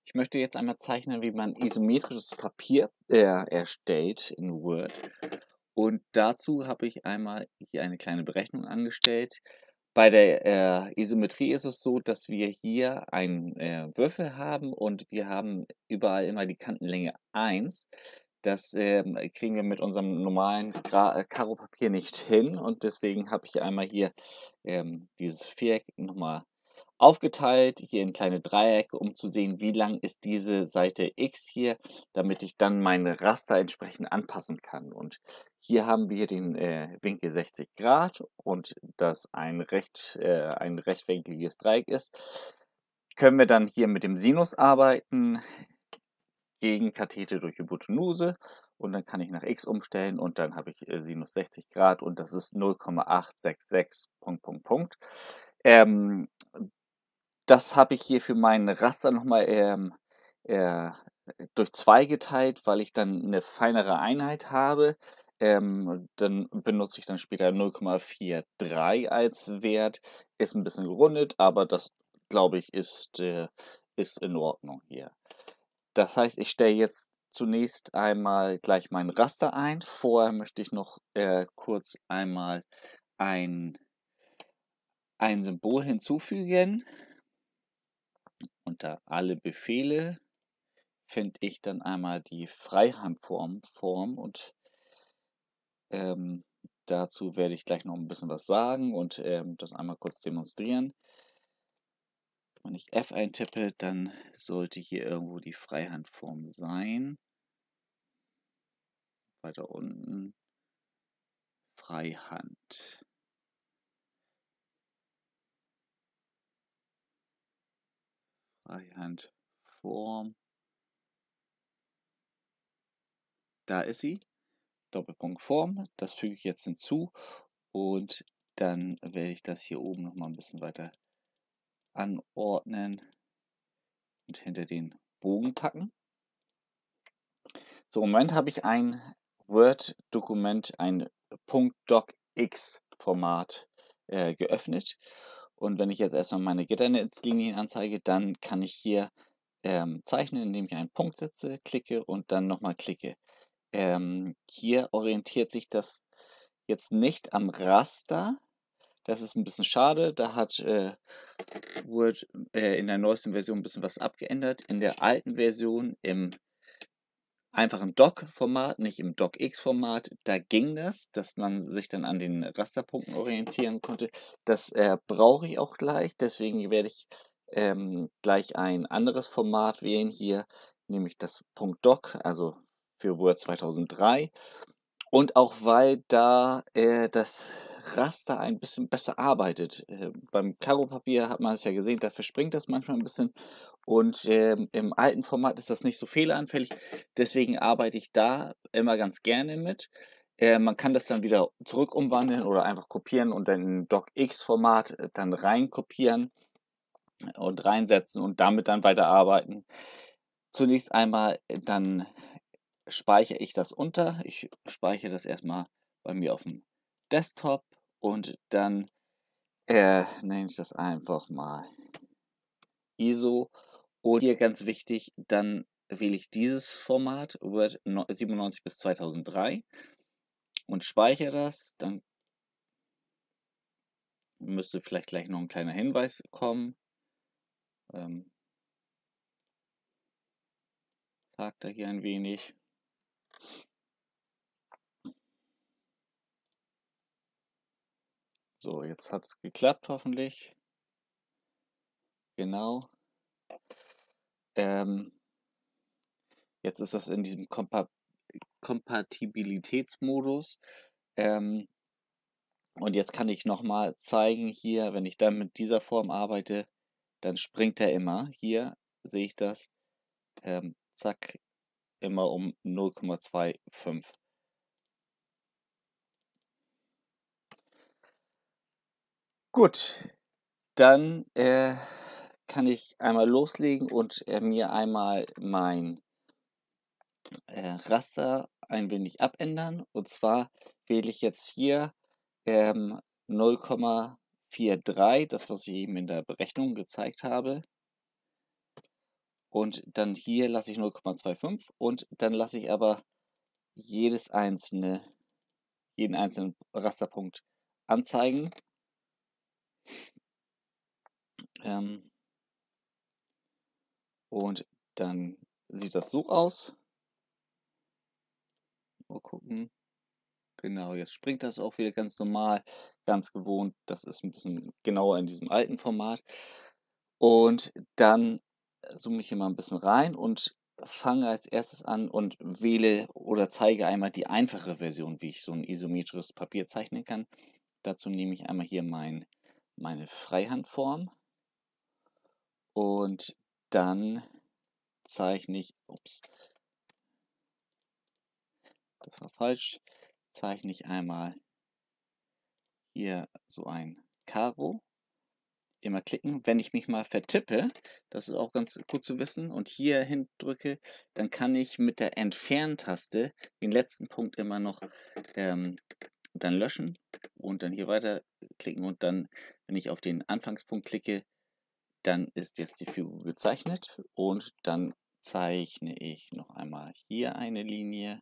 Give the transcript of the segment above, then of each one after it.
Ich möchte jetzt einmal zeichnen, wie man isometrisches Papier erstellt in Word. Und dazu habe ich einmal hier eine kleine Berechnung angestellt. Bei der Isometrie ist es so, dass wir hier einen Würfel haben und wir haben überall immer die Kantenlänge 1. Das kriegen wir mit unserem normalen Karo-Papier nicht hin und deswegen habe ich einmal hier dieses Viereck nochmal aufgeteilt, hier in kleine Dreiecke, um zu sehen, wie lang ist diese Seite X hier, damit ich dann meine Raster entsprechend anpassen kann. Und hier haben wir den Winkel 60 Grad und das ein rechtwinkliges Dreieck ist. Können wir dann hier mit dem Sinus arbeiten, gegen Kathete durch Hypotenuse und dann kann ich nach X umstellen und dann habe ich Sinus 60 Grad und das ist 0,866 Punkt, Punkt, Punkt. Das habe ich hier für meinen Raster nochmal durch 2 geteilt, weil ich dann eine feinere Einheit habe. Dann benutze ich dann später 0,43 als Wert. Ist ein bisschen gerundet, aber das, glaube ich, ist in Ordnung hier. Das heißt, ich stelle jetzt zunächst einmal gleich mein Raster ein. Vorher möchte ich noch kurz einmal ein Symbol hinzufügen. Unter alle Befehle finde ich dann einmal die Freihandform und dazu werde ich gleich noch ein bisschen was sagen und das einmal kurz demonstrieren. Wenn ich F eintippe, dann sollte hier irgendwo die Freihandform sein. Weiter unten Freihand. Freihandform. Da ist sie. Doppelpunkt Form. Das füge ich jetzt hinzu und dann werde ich das hier oben noch mal ein bisschen weiter anordnen und hinter den Bogen packen. So, im Moment habe ich ein Word-Dokument, ein .docx-Format geöffnet. Und wenn ich jetzt erstmal meine Gitternetzlinien anzeige, dann kann ich hier zeichnen, indem ich einen Punkt setze, klicke und dann nochmal klicke. Hier orientiert sich das jetzt nicht am Raster. Das ist ein bisschen schade. Da hat Word in der neuesten Version ein bisschen was abgeändert. In der alten Version im einfachen Doc-Format, nicht im DocX-Format, da ging das, dass man sich dann an den Rasterpunkten orientieren konnte. Das brauche ich auch gleich, deswegen werde ich gleich ein anderes Format wählen hier, nämlich das .doc, also für Word 2003. Und auch weil da das Raster ein bisschen besser arbeitet. Beim Karo-Papier hat man es ja gesehen, da verspringt das manchmal ein bisschen. Und im alten Format ist das nicht so fehleranfällig. Deswegen arbeite ich da immer ganz gerne mit. Man kann das dann wieder zurück umwandeln oder einfach kopieren und dann in DocX-Format dann rein kopieren und reinsetzen und damit dann weiterarbeiten. Zunächst einmal dann speichere ich das unter. Ich speichere das erstmal bei mir auf dem Desktop und dann nenne ich das einfach mal ISO. Und hier ganz wichtig, dann wähle ich dieses Format, Word 97 bis 2003 und speichere das. Dann müsste vielleicht gleich noch ein kleiner Hinweis kommen. Sagt er hier ein wenig. So, jetzt hat es geklappt hoffentlich. Genau. Jetzt ist das in diesem Kompatibilitätsmodus. Und jetzt kann ich nochmal zeigen hier, wenn ich dann mit dieser Form arbeite, dann springt er immer. Hier sehe ich das. Zack, immer um 0,25. Gut, dann kann ich einmal loslegen und mir einmal mein Raster ein wenig abändern. Und zwar wähle ich jetzt hier 0,43, das was ich eben in der Berechnung gezeigt habe. Und dann hier lasse ich 0,25 und dann lasse ich aber jeden einzelnen Rasterpunkt anzeigen. Und dann sieht das so aus. Mal gucken. Genau, jetzt springt das auch wieder ganz normal, ganz gewohnt. Das ist ein bisschen genauer in diesem alten Format. Und dann zoome ich hier mal ein bisschen rein und fange als erstes an und wähle oder zeige einmal die einfache Version, wie ich so ein isometrisches Papier zeichnen kann. Dazu nehme ich einmal hier meine Freihandform und dann zeichne ich, ups, das war falsch, zeichne ich einmal hier so ein Karo. Immer klicken. Wenn ich mich mal vertippe, das ist auch ganz gut zu wissen, und hier hin drücke, dann kann ich mit der Entfernen-Taste den letzten Punkt immer noch dann löschen und dann hier weiter klicken und dann, wenn ich auf den Anfangspunkt klicke, dann ist jetzt die Figur gezeichnet und dann zeichne ich noch einmal hier eine Linie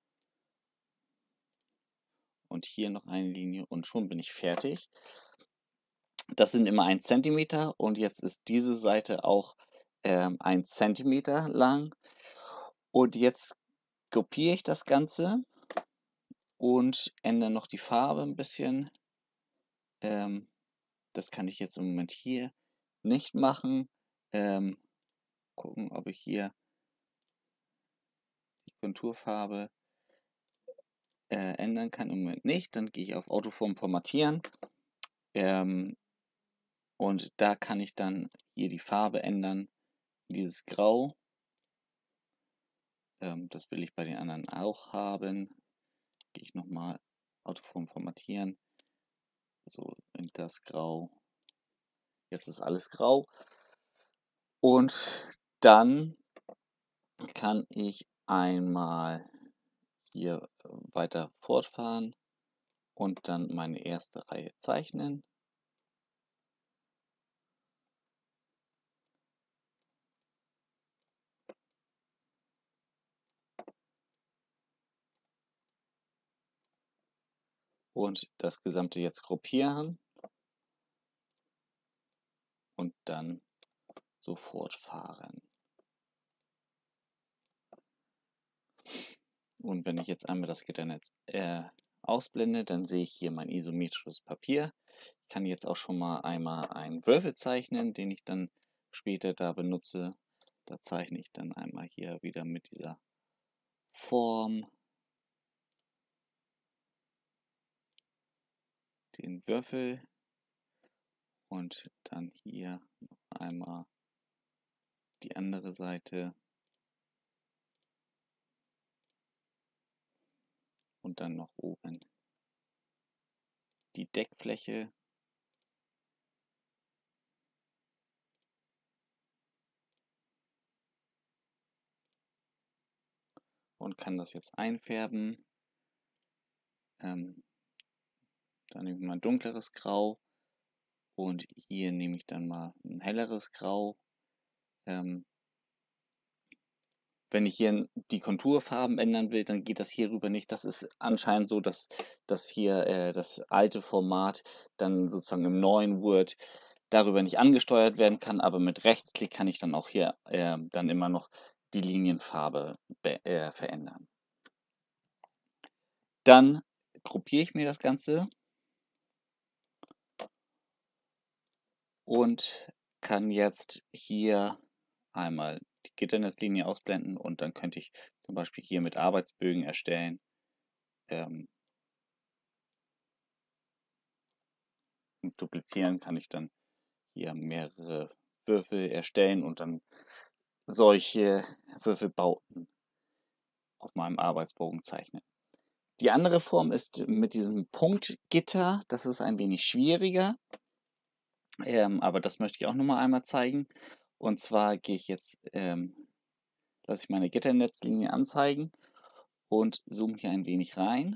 und hier noch eine Linie und schon bin ich fertig. Das sind immer 1 Zentimeter und jetzt ist diese Seite auch 1 Zentimeter lang. Und jetzt kopiere ich das Ganze und ändere noch die Farbe ein bisschen. Das kann ich jetzt im Moment hier nicht machen. Gucken, ob ich hier die Konturfarbe ändern kann. Im Moment nicht. Dann gehe ich auf Autoform formatieren. Und da kann ich dann hier die Farbe ändern. Dieses Grau. Das will ich bei den anderen auch haben. Gehe ich nochmal Autoform formatieren. So in das Grau. Jetzt ist alles grau. Und dann kann ich einmal hier weiter fortfahren und dann meine erste Reihe zeichnen. Und das Gesamte jetzt gruppieren und dann so fortfahren. Und wenn ich jetzt einmal das Gitternetz ausblende, dann sehe ich hier mein isometrisches Papier. Ich kann jetzt auch schon mal einmal einen Würfel zeichnen, den ich dann später da benutze. Da zeichne ich dann einmal hier wieder mit dieser Form den Würfel und dann hier noch einmal die andere Seite und dann noch oben die Deckfläche. Und kann das jetzt einfärben. Dann nehme ich mal ein dunkleres Grau und hier nehme ich dann mal ein helleres Grau. Wenn ich hier die Konturfarben ändern will, dann geht das hier rüber nicht. Das ist anscheinend so, dass hier das alte Format dann sozusagen im neuen Word darüber nicht angesteuert werden kann, aber mit Rechtsklick kann ich dann auch hier dann immer noch die Linienfarbe verändern. Dann gruppiere ich mir das Ganze und kann jetzt hier einmal die Gitternetzlinie ausblenden und dann könnte ich zum Beispiel hier mit Arbeitsbögen erstellen. Und duplizieren kann ich dann hier mehrere Würfel erstellen und dann solche Würfelbauten auf meinem Arbeitsbogen zeichnen. Die andere Form ist mit diesem Punktgitter. Das ist ein wenig schwieriger, aber das möchte ich auch noch mal einmal zeigen. Und zwar gehe ich jetzt, lasse ich meine Gitternetzlinie anzeigen und zoome hier ein wenig rein.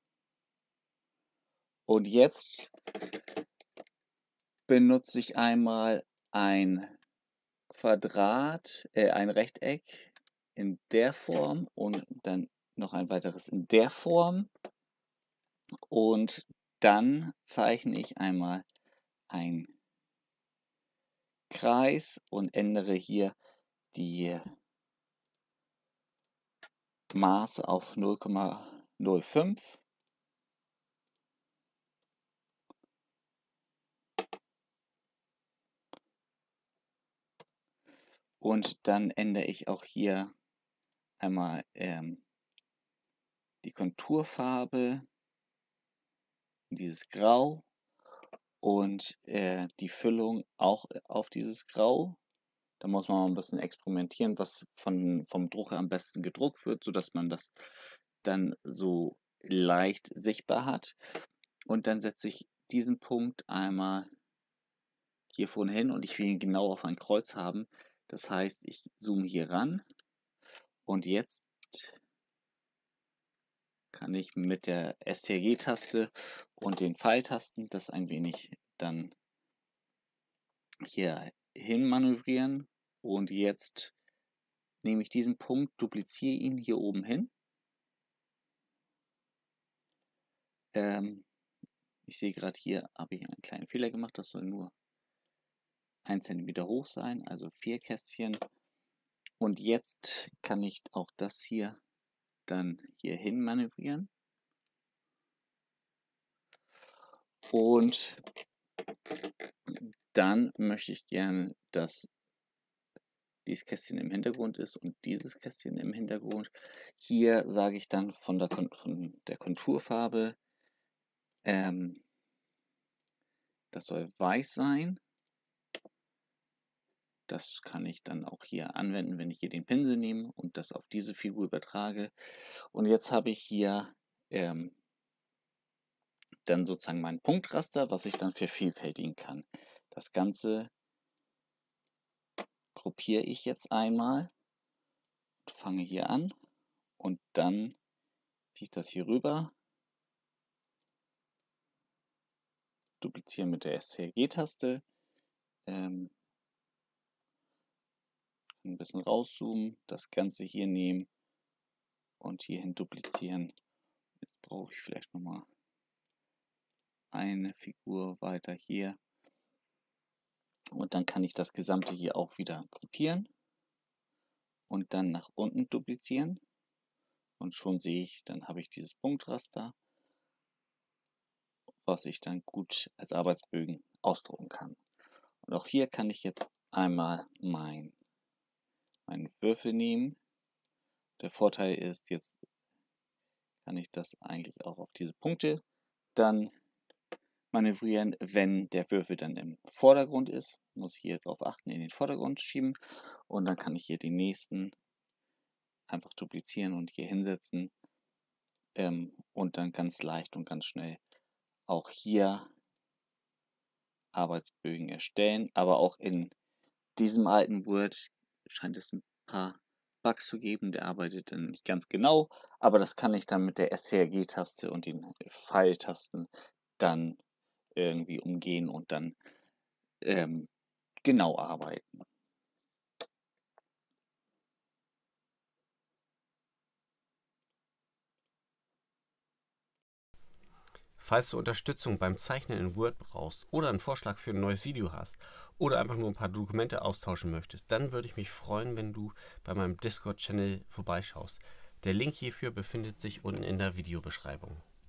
Und jetzt benutze ich einmal ein Quadrat, ein Rechteck in der Form und dann noch ein weiteres in der Form. Und dann zeichne ich einmal einen Kreis und ändere hier die Maße auf 0,05. Und dann ändere ich auch hier einmal die Konturfarbe in dieses Grau und die Füllung auch auf dieses Grau. Da muss man mal ein bisschen experimentieren, was vom Drucker am besten gedruckt wird, sodass man das dann so leicht sichtbar hat. Und dann setze ich diesen Punkt einmal hier vorne hin und ich will ihn genau auf ein Kreuz haben. Das heißt, ich zoome hier ran und jetzt kann ich mit der STRG-Taste und den Pfeiltasten das ein wenig dann hier hin manövrieren. Und jetzt nehme ich diesen Punkt, dupliziere ihn hier oben hin. Ich sehe gerade hier, habe ich einen kleinen Fehler gemacht. Das soll nur 1 cm hoch sein, also 4 Kästchen. Und jetzt kann ich auch das hier dann hier hin manövrieren. Und dann möchte ich gerne, dass dieses Kästchen im Hintergrund ist und dieses Kästchen im Hintergrund. Hier sage ich dann von der Konturfarbe, das soll weiß sein. Das kann ich dann auch hier anwenden, wenn ich hier den Pinsel nehme und das auf diese Figur übertrage. Und jetzt habe ich hier dann sozusagen mein Punktraster, was ich dann vervielfältigen kann. Das Ganze gruppiere ich jetzt einmal und fange hier an und dann ziehe ich das hier rüber, dupliziere mit der STRG-Taste, ein bisschen rauszoomen, das Ganze hier nehmen und hierhin duplizieren. Jetzt brauche ich vielleicht nochmal eine Figur weiter hier. Und dann kann ich das Gesamte hier auch wieder gruppieren und dann nach unten duplizieren. Und schon sehe ich, dann habe ich dieses Punktraster, was ich dann gut als Arbeitsbögen ausdrucken kann. Und auch hier kann ich jetzt einmal meinen Würfel nehmen. Der Vorteil ist, jetzt kann ich das eigentlich auch auf diese Punkte dann manövrieren. Wenn der Würfel dann im Vordergrund ist, muss ich hier darauf achten, in den Vordergrund schieben. Und dann kann ich hier den nächsten einfach duplizieren und hier hinsetzen. Und dann ganz leicht und ganz schnell auch hier Arbeitsbögen erstellen. Aber auch in diesem alten Word scheint es ein paar Bugs zu geben. Der arbeitet dann nicht ganz genau, aber das kann ich dann mit der STRG-Taste und den Pfeiltasten dann irgendwie umgehen und dann genau arbeiten. Falls du Unterstützung beim Zeichnen in Word brauchst oder einen Vorschlag für ein neues Video hast oder einfach nur ein paar Dokumente austauschen möchtest, dann würde ich mich freuen, wenn du bei meinem Discord-Channel vorbeischaust. Der Link hierfür befindet sich unten in der Videobeschreibung.